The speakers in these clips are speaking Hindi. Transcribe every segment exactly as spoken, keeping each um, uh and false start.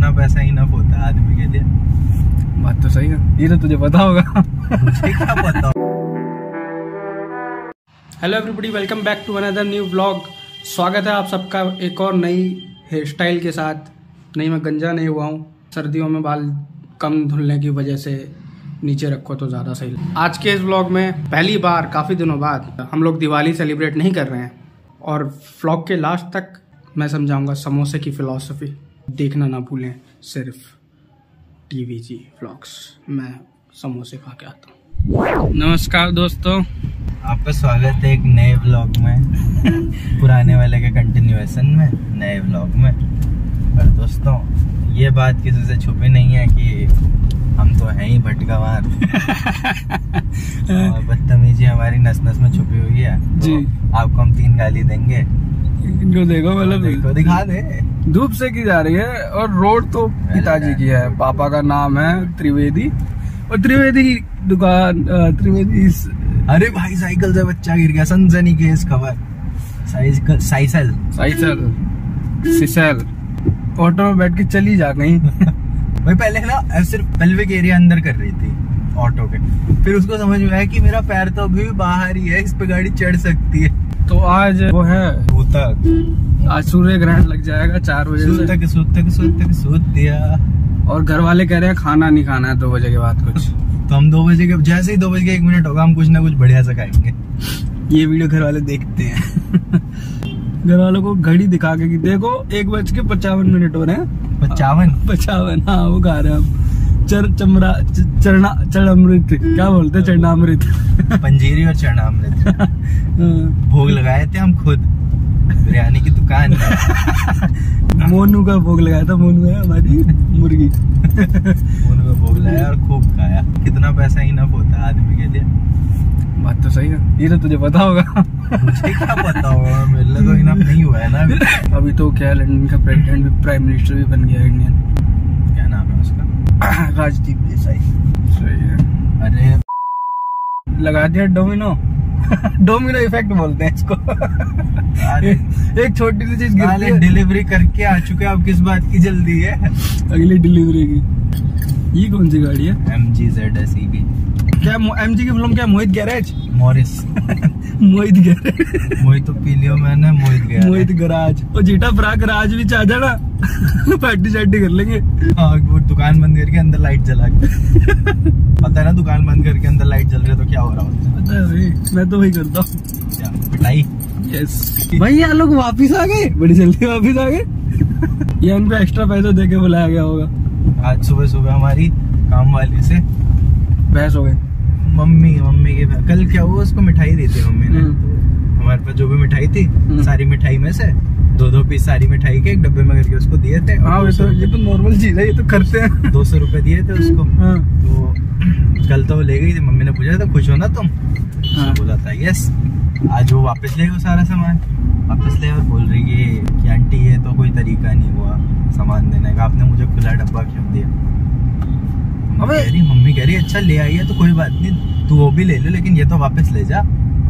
इतना पैसा इनफ होता है आदमी के लिए। बात तो सही है, ये तो तुझे पता होगा। मुझे क्या पता। Hello everybody, welcome back to another new vlog. स्वागत है आप सबका एक और नई हेयर स्टाइल के साथ। नहीं, मैं गंजा नहीं हुआ हूँ। सर्दियों में बाल कम धुलने की वजह से नीचे रखो तो ज़्यादा सही। आज के इस व्लॉग में पहली बार काफ़ी दिनों बाद हम लोग दिवाली सेलिब्रेट नहीं कर रहे हैं, और व्लॉग के लास्ट तक मैं समझाऊंगा समोसे की फिलॉसफी। देखना ना भूलें सिर्फ टीवी जी व्लॉग्स। मैं समोसे खा के आता हूँ। नमस्कार दोस्तों, आपका स्वागत है एक नए व्लॉग में, पुराने वाले के कंटिन्यूएशन में, नए व्लॉग में। और दोस्तों, ये बात किसी से छुपी नहीं है कि हम तो हैं ही भटकावार और बदतमीजी हमारी नस नस में छुपी हुई है। तो जी, आपको हम तीन गाली देंगे। इनको देखो, मतलब देखो, दिखा दे। धूप से की जा रही है और रोड तो पिताजी की है। पापा का नाम है त्रिवेदी, और त्रिवेदी की दुकान त्रिवेदी। अरे भाई, साइकिल से बच्चा गिर गया, सनसनी केस खबर। साइकिल साइकिल साइकिल सिसल ऑटो में बैठ के चली जा कहीं। भाई पहले ना सिर्फ पेल्विक एरिया अंदर कर रही थी ऑटो के, फिर उसको समझ में आया कि मेरा पैर तो अभी भी बाहर ही है, इस पे गाड़ी चढ़ सकती है। तो आज वो है सूतक। आज सूर्य ग्रहण लग जाएगा चार बजे से। सूतक सूतक सूतक सूत दिया। और घर वाले कह रहे हैं खाना नहीं खाना है दो बजे के बाद कुछ। तो हम दो बजे के जैसे ही दो बजे के एक मिनट होगा, हम कुछ ना कुछ बढ़िया सा खाएंगे। ये वीडियो घर वाले देखते हैं। घर वालों को घड़ी दिखा के कि देखो एक बज के पचावन मिनट हो रहे हैं। पचावन पचावन हाँ, वो खा रहे हैं हम चर चमड़ा चरना चरणामृत, क्या बोलते हैं, चरणामृत। पंजीरी और चरणामृत भोग लगाए थे हम खुद, बिरयानी की दुकान। मोनू का भोग लगाया था। मोनू है हमारी मुर्गी। मोनू का भोग लगाया और खूब खाया। कितना पैसा इनफ होता है आदमी के लिए। बात तो सही है, ये तो तुझे पता होगा। मुझे क्या पता होगा, मेरे लिए तो इनफ नहीं हुआ है ना अभी। अभी तो क्या, लंदन का प्रेसिडेंट भी प्राइम मिनिस्टर भी बन गया इंडियन। क्या नाम है उसका? राजदीप देसाई। सही है। अरे लगा दिया डोमिनो। डोमिनो इफेक्ट बोलते हैं इसको। एक छोटी सी चीज गिरती है। डिलीवरी करके आ चुके, अब किस बात की जल्दी है? अगली डिलीवरी की। ये कौन सी गाड़ी है? M G Z S E की। क्या एम जी की फिल्म क्या? Mohit garage. Morris. Mohit garage. Mohit तो पी लियो मैंने। मोहित गैरेज। मोहित गराज। और जीटा फ्राक राज भी चाह जाना। पार्टी शार्टी कर लेंगे। हाँ, वो दुकान बंद करके अंदर लाइट जला के। पता है ना, दुकान बंद करके अंदर लाइट जल रही है तो क्या हो रहा होता है? पता है भाई, मैं तो वही करता हूँ। पिटाई। यस भाई, यहाँ लोग वापिस आ गए, बड़ी जल्दी वापिस आ गए। ये उनको एक्स्ट्रा पैसे दे के बुलाया गया होगा। आज सुबह सुबह हमारी काम वाली से बहस हो गई। मम्मी मम्मी के कल क्या हुआ, उसको मिठाई दी थी मम्मी ने। तो हमारे पास जो भी मिठाई थी, सारी मिठाई में से दो दो पीस सारी मिठाई के एक डब्बे में करके उसको दिए थे। हाँ, ये तो ये तो नॉर्मल चीज है, ये तो करते हैं। दो सौ रुपए दिए थे उसको। हाँ। तो कल तो वो ले गई थी। मम्मी ने पूछा था खुश हो ना तुम? हाँ। बोला था यस। आज वो वापस ले गई सारा सामान, वापस ले और बोल रही कि आंटी ये तो कोई तरीका नहीं हुआ सामान देने का, आपने मुझे खुला डब्बा क्यों दिया? मम्मी कह रही मम्मी कह रही अच्छा ले आई है तो कोई बात नहीं, तू वो भी ले ले, लेकिन ये तो वापस ले जा।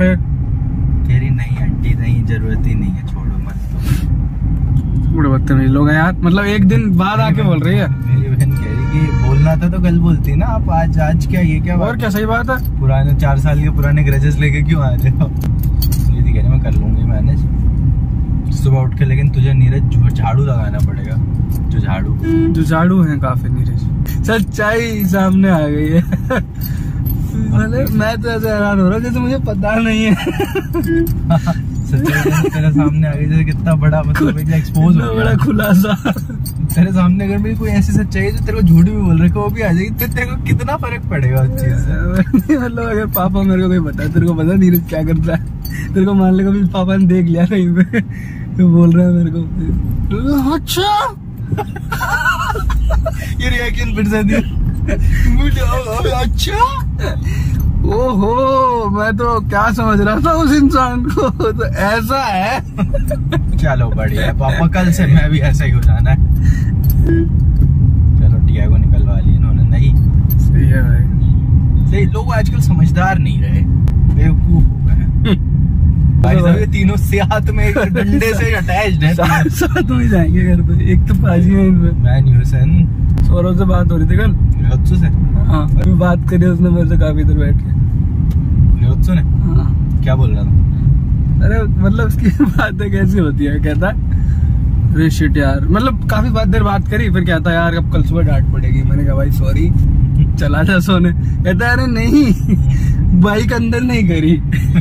कह रही नहीं आंटी, नहीं जरूरत ही नहीं है, छोड़ो मत। बड़े बदतमीज लोग हैं यार। मतलब एक दिन बाद आके बोल रही है। मेरी बहन कह रही कि बोलना था तो कल बोलती ना, आप आज आज क्या ये क्या? और क्या, सही बात है। पुराने चार साल के पुराने ग्रजेस लेके क्यों आ रहे हो? दीदी कह रही मैं कर लूंगी मैनेज सुबह उठ के, लेकिन तुझे नीरज झाड़ू लगाना पड़ेगा। जो झाड़ू जो झाड़ू है काफी नीरज। सच्चाई सामने आ गई है। मतलब मैं तो ऐसे हैरान हो रहा जैसे मुझे पता नहीं है। सच्चाई तेरे सामने आ गई, जैसे कितना बड़ा मतलब एक्सपोज हो बड़ा खुलासा तेरे सामने। अगर भी कोई ऐसी सच्चाई जो तेरे को झूठ भी बोल रहे वो भी आ जाएगी, तो तेरे को कितना फर्क पड़ेगा उस चीज से? मतलब अगर पापा मेरे को कोई बता, तेरे को पता नीरज क्या करता है, तेरे को मान ले कभी पापा ने देख लिया कहीं पे तो बोल रहा है मेरे को अच्छा। ये रिएक्शन फिर से दिया। अच्छा, ओहो, मैं तो क्या समझ रहा था उस इंसान को, तो ऐसा है। चलो बढ़िया है पापा, कल से मैं भी ऐसा ही हो जाना है। चलो टियागो निकलवा ली इन्होंने। नहीं सही है भाई, सही। लोग आजकल समझदार नहीं रहे, बेवकूफ हो गए। भाई साहब ये तीनों से हाथ में एक डंडे से अटैच्ड है। साथ साथ में जाएंगे घर पे। एक तो पाजी है इनमें। मैं न्यूसन सौरभ से बात हो रही थी कल। निरोत्सु से? हाँ अभी बात करी उसने मेरे से काफी देर बैठ के। निरोत्सु ने? हाँ। क्या बोल रहा था? अरे मतलब उसकी बातें कैसी होती है, कहता अरे शिट यार, मतलब काफी बात देर बात करी, फिर कहता यार अब कल सुबह डांट पड़ेगी। मैंने कहा भाई सॉरी, चला जा सोने। कहता अरे नहीं बाइक अंदर नहीं करी।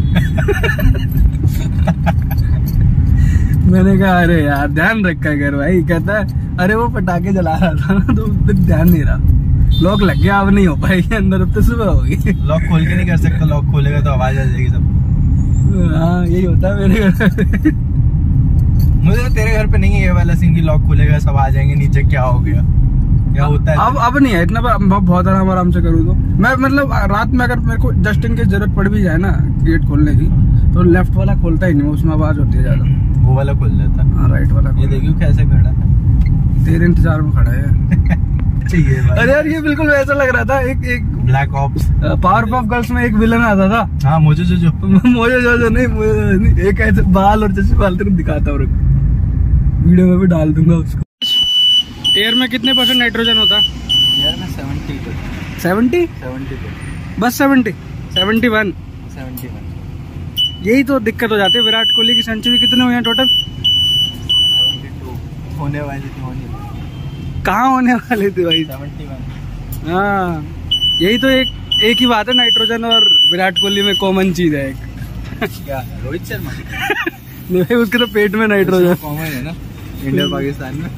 मैंने कहा अरे यार ध्यान रखा कर भाई। कहता है अरे वो पटाखे जला रहा था ना तो फिर ध्यान नहीं रहा। लॉक लग गया, अब नहीं हो पाएगी अंदर, अब तो सुबह होगी। लॉक खोल के नहीं कर सकता, लॉक खोलेगा तो आवाज आ जाएगी सब। हाँ यही होता है मेरे घर। मुझे तो तेरे घर पे नहीं है ये वाला सीन की लॉक खुलेगा सब आ जाएंगे नीचे, क्या हो गया, क्या होता है? अब अब नहीं है इतना, बहुत आराम आराम से करूँ तो मैं मतलब रात में अगर मेरे को जस्ट इन की जरूरत पड़ भी जाए ना गेट खोलने की, तो लेफ्ट वाला खोलता ही नहीं, उसमें आवाज होती है ज्यादा। वो वाला खोल देता। हाँ राइट वाला। ये देखियो कैसे खड़ा है, तेरे इंतजार में खड़ा है। चाहिए भाई। अरे यार ये बिल्कुल वैसा लग रहा था एक एक black ops power of girls में एक विलन आता था। हाँ मुझे जो जो मुझे जो जो नहीं मुझे नहीं, एक ऐसे बाल और जैसे बाल तेरे दिखाता हूँ, वीडियो में भी डाल दूंगा उसको। एयर में कितने परसेंट नाइट्रोजन होता है? एयर में सेवेंटी सेवेंटी सेवेंटी बस seventy seventy one seventy one यही तो दिक्कत हो जाती है। विराट कोहली की सेंचुरी कितने हुए हैं टोटल? सेवेंटी टू होने वाली थी, होनी कहाँ होने वाली थी भाई? Seventy one. हाँ यही तो एक एक ही बात है, नाइट्रोजन और विराट कोहली में कॉमन चीज है एक। क्या? रोहित शर्मा? नहीं भाई उसके तो पेट में नाइट्रोजन कॉमन है ना इंडिया पाकिस्तान में।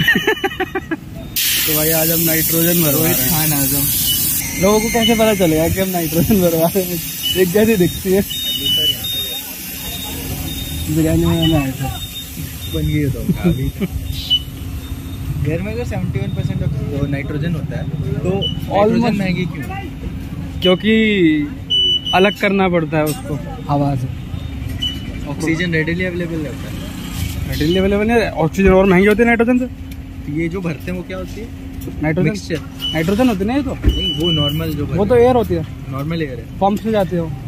तो भाई आज हम नाइट्रोजन भरवा रहे हैं। खान आजम। लोगों को कैसे पता चलेगा कि हम नाइट्रोजन भरवा रहे हैं? एक जैसी दिखती है। बिरयानी में आए थे, बन गई तो अभी घर में अगर सेवेंटी वन परसेंट नाइट्रोजन होता है तो नाइट्रोजन महंगी क्यों? क्योंकि अलग करना पड़ता है उसको हवा से। ऑक्सीजन रेडिली अवेलेबल रहता है। रेडिली अवेलेबल नहीं, ऑक्सीजन और महंगी होती है नाइट्रोजन से। तो ये जो भरते हैं वो क्या होती है? Nitrogen mixture. नाइट्रोजन होती है ना ये तो? नहीं वो नॉर्मल जो वो तो एयर होती है, नॉर्मल एयर है। पंप से जाते हो।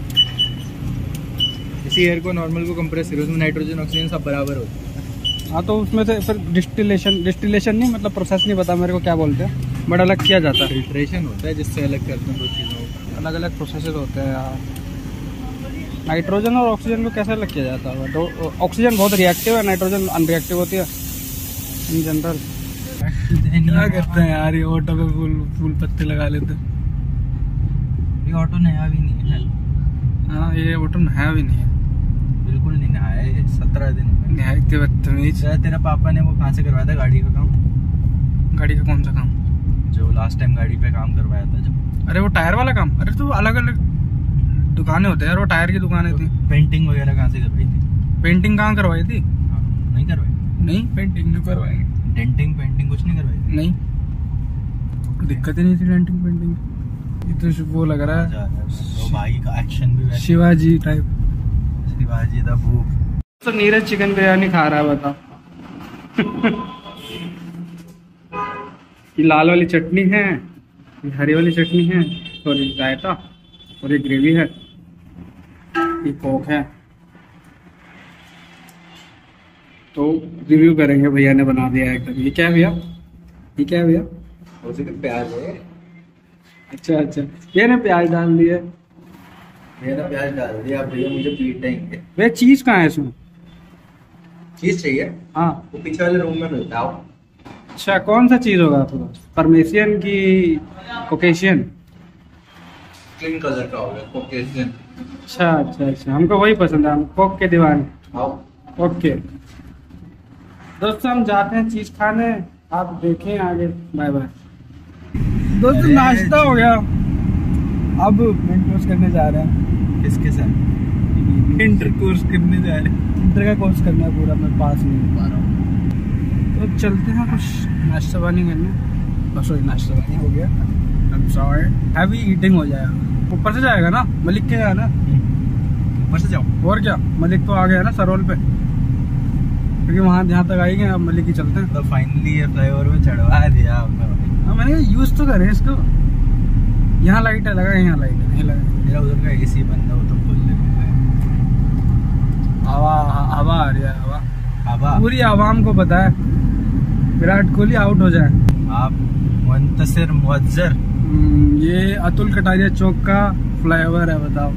इसी एयर को नॉर्मल को कंप्रेस करो, उसमें नाइट्रोजन ऑक्सीजन सब बराबर होता है। हाँ तो उसमें से फिर डिस्टिलेशन डिस्टिलेशन नहीं मतलब प्रोसेस नहीं पता मेरे को क्या बोलते हैं, बट अलग किया जाता है। फिल्ट्रेशन होता है जिससे अलग करते हैं दो चीज़ों को। अलग अलग प्रोसेस होते हैं यार। नाइट्रोजन और ऑक्सीजन को कैसे अलग किया जाता है? तो ऑक्सीजन बहुत रिएक्टिव है, नाइट्रोजन अनरिएक्टिव होती है इन जनरल। क्या करते हैं यार ये ऑटो पे फूल फूल पत्ते लगा लेते हैं। ये ऑटो नया भी नहीं है। हाँ ये ऑटो नया भी नहीं है, बिल्कुल नहीं नया है। सत्रह दिन नहायत बदतमीज। तेरा पापा ने वो कहाँ से करवाया था गाड़ी का काम? गाड़ी का कौन सा काम? जो लास्ट टाइम गाड़ी पे काम करवाया था जब। अरे वो टायर वाला काम? अरे तो अलग अलग दुकानें होते हैं यार, वो टायर की दुकानें थी। पेंटिंग वगैरह कहाँ से करवाई थी? पेंटिंग कहाँ करवाई थी? हाँ, नहीं करवाई? नहीं पेंटिंग नहीं करवाई। डेंटिंग पेंटिंग कुछ नहीं करवाई? नहीं दिक्कत ही नहीं थी डेंटिंग पेंटिंग। ये तो वो लग रहा है तो भाई का एक्शन भी शिवाजी टाइप। शिवाजी द भूख। तो नीरज चिकन बिरयानी खा रहा है, बताओ। ये लाल वाली चटनी है, ये हरी वाली चटनी है, और ये रायता, और ये ग्रेवी है, ये कोक है। तो रिव्यू करेंगे, भैया ने बना दिया है एकदम। ये क्या है भैया? ये क्या है भैया? प्याज है। अच्छा अच्छा, ये ने प्याज डाल दिए। ये ना प्याज डाल दिया, आप भैया मुझे पीटेंगे। वे चीज कहाँ है इसमें? चीज चाहिए? हाँ वो पीछे वाले रूम में मिलता है। अच्छा कौन सा चीज होगा आपके पास? परमेशियन की कोकेशियन? क्रीम कलर का होगा कोकेशियन। अच्छा अच्छा अच्छा, हमको वही पसंद है, हम कोक के दीवाने। ओके दोस्तों हम जाते हैं चीज खाने, आप देखें आगे। बाय बाय दोस्तों। नाश्ता हो गया, अब इंटरकोर्स करने जा रहे हैं। किसके साथ इंटरकोर्स करने जा रहे हैं? इंटर का कोर्स करना है पूरा, मैं पास नहीं हो पा रहा हूँ। तो चलते हैं कुछ नाश्ता पानी करने। बस वही नाश्ता पानी हो गया, I'm sorry। हैवी ईटिंग हो जाएगा। ऊपर से जाएगा ना मलिक के जाना, ऊपर से जाओ और क्या। मलिक तो आ गया ना सरोल पे, क्योंकि वहाँ जहाँ तक आएंगे अब मलिक ही चलते हैं। तो फाइनली ये फ्लाईओवर में चढ़वा दिया आपने। हाँ मैंने यूज तो करें इसको। यहाँ लाइट है लगा, यहाँ लाइट है नहीं लगा। मेरा उधर का एसी बंद है, वो तो खोल दे। हवा हवा आ रही है, हवा हवा पूरी आवाम को पता है विराट कोहली आउट हो जाए। आप मुंतसिर मुअज्जर, ये अतुल कटारिया चौक का फ्लाईओवर है, बताओ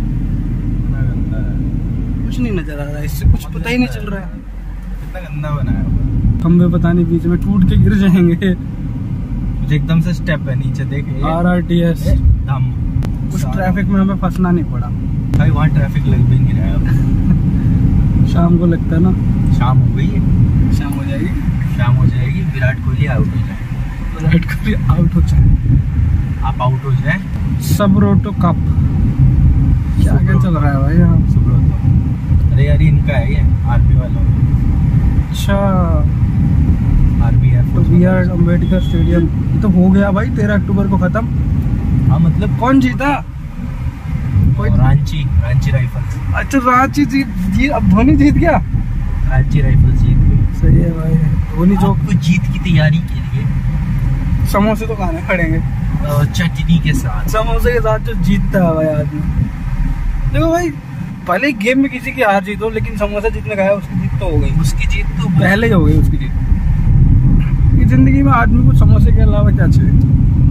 कुछ नहीं नजर आ रहा है, इससे कुछ पता ही नहीं चल रहा है। कितना गंदा बनाया हुआ, खंबे पता नहीं बीच में टूट के गिर जाएंगे। मुझे एकदम से स्टेप है नीचे, देखे आर आर टी एस दम उस ट्रैफिक में हमें फंसना नहीं पड़ा भाई, वहाँ ट्रैफिक लग भी नहीं रहा है अब। शाम को लगता है ना, शाम हो गई है, शाम हो जाएगी, शाम हो जाएगी, विराट कोहली आउट हो जाए, विराट कोहली आउट हो जाए, आप आउट हो जाए। सब रोटो कप क्या क्या चल रहा है भाई यहाँ? सुब्रतो, अरे यार इनका है ये आर्मी वालों, अच्छा आर्मी तो बी आर अम्बेडकर स्टेडियम ये तो हो गया भाई तेरह अक्टूबर को खत्म। हाँ मतलब कौन जीता? कोई रांची, रांची राइफल्स। अच्छा रांची जीत जीत अब धोनी जीत गया, रांची राइफल्स जीत गई। सही है भाई। धोनी जो आपको जीत की तैयारी के लिए समोसे तो खाने पड़ेंगे चटनी के साथ, समोसे के साथ जो जीतता है भाई आदमी। देखो भाई पहले गेम में किसी की हार जीत हो, लेकिन समोसा जीतने गया उसकी जीत तो हो गई, उसकी जीत तो पहले ही हो गई उसकी जीत। जिंदगी में आदमी को समोसे के अलावा क्या चाहिए?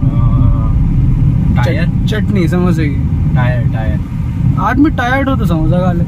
टायर, चटनी समोसे की। टायर टायर आदमी टायर्ड हो तो समोसा खा ले।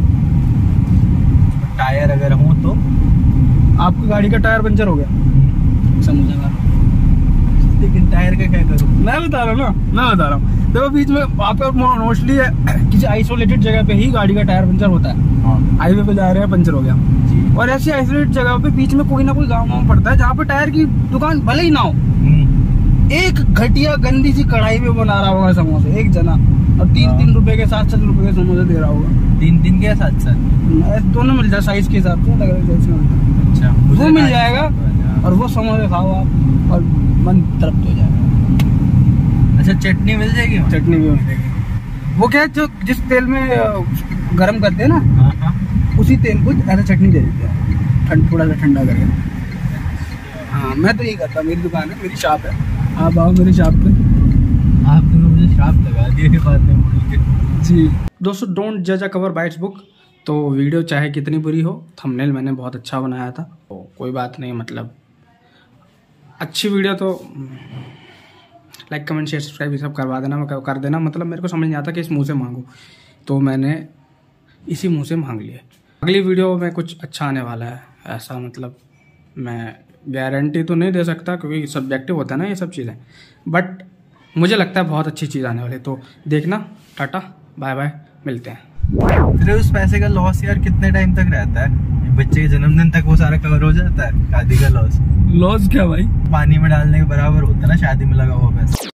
टायर अगर हो तो आपकी गाड़ी का टायर पंचर हो गया, समोसा खा लो। लेकिन टायर का क्या करूं? मैं बता रहा हूँ ना, मैं बता रहा हूँ देखो बीच में आपका मोस्टली किसी आइसोलेटेड जगह पे ही गाड़ी का टायर पंचर होता है। हाईवे पे जा रहे हैं पंचर हो गया जी। और ऐसी आइसोलेटेड जगह पे बीच में कोई ना कोई गाँव वाँव पड़ता है जहाँ पे टायर की दुकान भले ही ना हो, एक घटिया गंदी सी कढ़ाई में बना रहा होगा समोसे एक जना, और तीन तीन रुपए के सात सात रुपए के समोसे दे रहा होगा। तीन तीन के साथ साथ दोनों मिल जाए साइज के हिसाब से, अलग अलग साइज में। अच्छा वो मिल जाएगा और वो समोसे खाओ आप और मन तृप्त हो जाएगा। अच्छा चटनी मिल जाएगी? चटनी भी मिल जाएगी। वो क्या है जो जिस तेल में गरम करते हैं ना, हाँ हाँ, उसी तेल को ऐसा चटनी दे देते हैं ठंड थोड़ा सा ठंडा करके। हाँ मैं तो यही करता, मेरी दुकान है, मेरी शॉप है, आप आओ मेरी शॉप पे। आपने मुझे शॉप लगा दी बात में बोल के। जी दोस्तों, डोंट जज a cover by its book. तो वीडियो चाहे कितनी बुरी हो, थंबनेल मैंने बहुत अच्छा बनाया था, तो कोई बात नहीं, मतलब अच्छी वीडियो तो लाइक कमेंट शेयर सब्सक्राइब ये सब करवा देना, कर देना। मतलब मेरे को समझ नहीं आता कि इस मुंह से मांगूं, तो मैंने इसी मुंह से मांग लिया। अगली वीडियो में कुछ अच्छा आने वाला है, ऐसा मतलब मैं गारंटी तो नहीं दे सकता क्योंकि सब्जेक्टिव होता है ना ये सब चीज़ें, बट मुझे लगता है बहुत अच्छी चीज़ आने वाली। तो देखना, टाटा बाय बाय, मिलते हैं। फिर उस पैसे का लॉस यार कितने टाइम तक रहता है? बच्चे के जन्मदिन तक वो सारा कवर हो जाता है? शादी का लॉस, लॉस क्या भाई? पानी में डालने के बराबर होता है ना शादी में लगा हुआ पैसा।